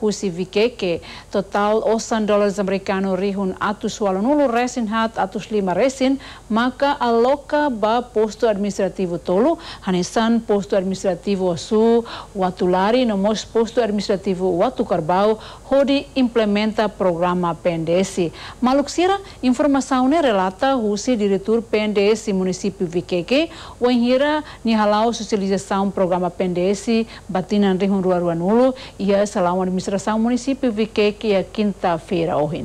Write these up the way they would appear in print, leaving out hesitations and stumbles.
husi Vikeke total $8 americano rihun atus walonulu resin hat atus 5 resin maka aloka ba posto administrativo tolu hanesan posto administrativo su watulari nomos posto administrativo watu karbau hodi implementa programa PNDES. Maluksira informasaune relata husi diretor PNDES município Vikeke wanhira ni halau sosialização programa PNDES batinan rihun ruaruanulu ia salawan administração município Vikeke a quinta-feira ohin.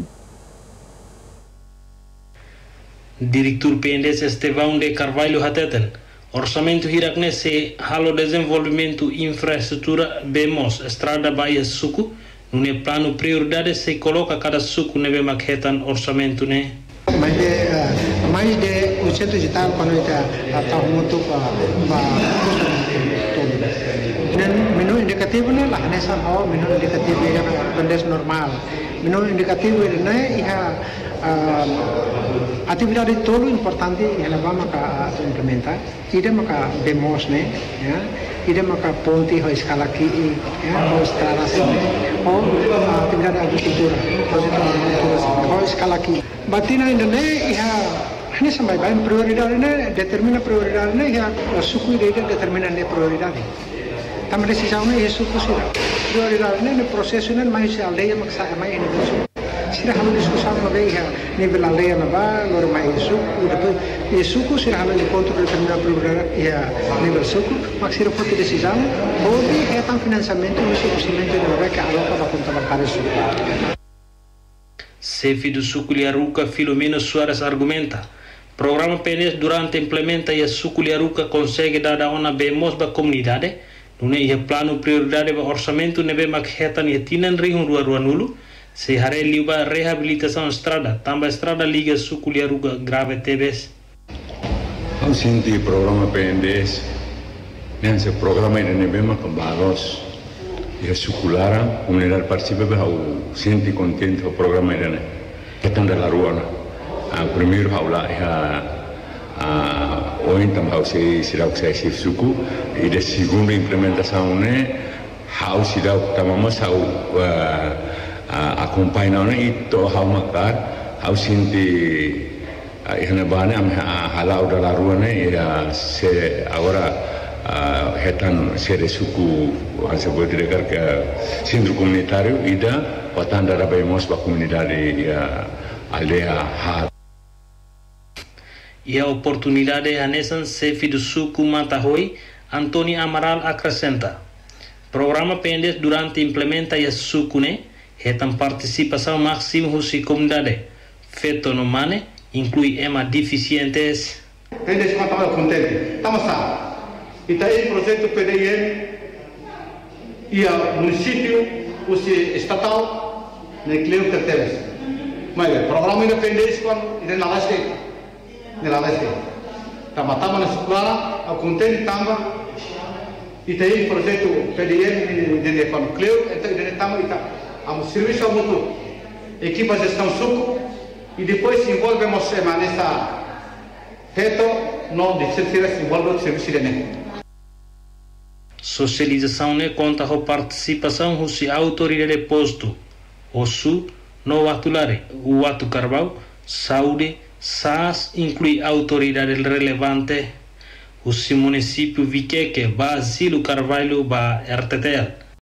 Diretor PNDES Estevão de Carvalho Hateten orçamento hirakne se halo desenvolvimento infraestrutura BEMOS estrada Bahia Suku nune plano prioridade se coloca cada suku neve makhetan orçamento ne mais de 800 digital quando está muito menu indikativo ne lah nessa menu indikativo yang pendes normal menu indikativo ne ia atividade todo importante yang vamos a implementar ide maka demos ne ya ide maka ponti ho escala aqui ya ho instalação ho atividade agricultura ho escala aqui batina ne ia ini sampai bahan prioridade ne determina prioridade ne ya suku ide determina ne prioridade tam decisão ne suku sira prioridade ne processo ne mais aldeia maksa mai ini sira halu discussão no veia nível aldeia na ba lor mai suku depois suku sira halu encontro determina prioridade ya nível suku mak sira foto decisão hodi é tam financiamento no suprimento de nova que aloca para conta bancária suku. Chefe do suku Liaruca Filomeno Soares argumenta programa PNDES durante implementa e a suku Liaruca consegue dar a ona BEMOS ba comunidade nune ia plano prioridade ba orçamento neve makhetan ia tinan rihun ruaruanulu se hare liuba reabilitação estrada tamba estrada liga suku Liaruca grave TBS. Ao senti programa PNDES nesse programa ini neve makambalos ia sukulara comunidade participa ba au senti contente o programa ini ketan da ruana primeiro haula oin tam hausi sirau sai suku e de segunda implementação ne hau sirau tamama sau acompanhar ne itu hau makar hau sinti ihna bane am halau da rua ne se agora hetan sere suku hansa boleh degar ke centro comunitário ida patanda da BEMOS ba comunidade aldea ha e a oportunidade anesan chefe do suku Matahoi Antônio Amaral acrescenta programa PNDES durante implementa e suku ne retam participação máxima husi comunidade feito no mane inclui ema deficientes PNDES estamos contente estamos ita em projeto PDN e a município husi estatal ne Cleo Terteles mas o programa ainda PNDES quando ele na leste nelaste tama-tama na sekolah aku contente tamba ita ini projeto PDN de nucleo então ita tama ita am serviço mútuo equipa gestão suku e depois envolvemos nessa reto não de ser envolvido serviço de socialização ne conta com participação husi autoridade posto osu no watulare o watu karbau saúde SAS inclui autoridade relevante o município Vikeke, Basílio Carvalho, RTTL.